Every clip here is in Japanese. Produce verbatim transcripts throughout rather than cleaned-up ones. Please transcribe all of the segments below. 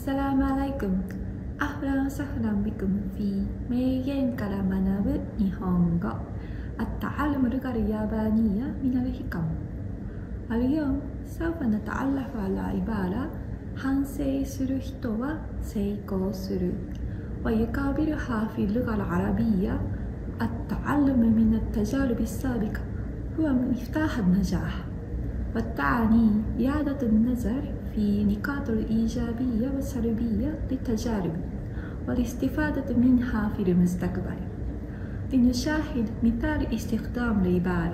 السلام عليكم. أهلا وسهلا بكم في 名言から学ぶ日本語 التعلم اللغة اليابانية من الحكم. اليوم سوف نتعرف على عبارة 反省する人は成功する ويقابلها في اللغة العربية التعلم من التجارب السابقة هو مفتاح النجاح، وتعني إعادة النظر في نقاط الإيجابية والسلبية للتجارب والاستفادة منها في المستقبل. لنشاهد مثال استخدام العبارة.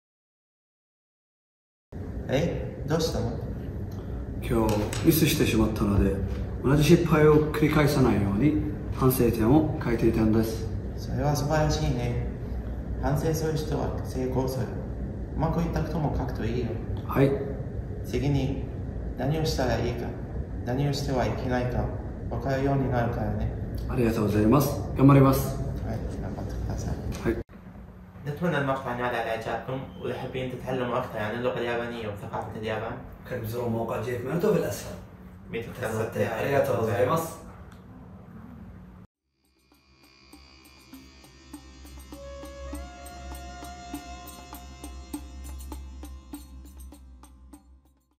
え、どうしたの？ 今日ミスしてしまったので、同じ失敗を繰り返さないように反省点を書いていたんです。 それは素晴らしいね。反省する人は成功する。うまくいったことも書くといいよ。 はい。 次に何をしたらいいか、何をしてはいけないか分かるようになるからね。 ありがとうございます。頑張ります。 はい、頑張ってください。 はい。 نتمنى المقطع ينال على إعجابكم، وإذا حابين تتعلموا أكثر عن اللغة اليابانية وثقافة اليابان كان بزروا موقع جيف مانتو بالأسفل. 見てくださってあありがとうございます。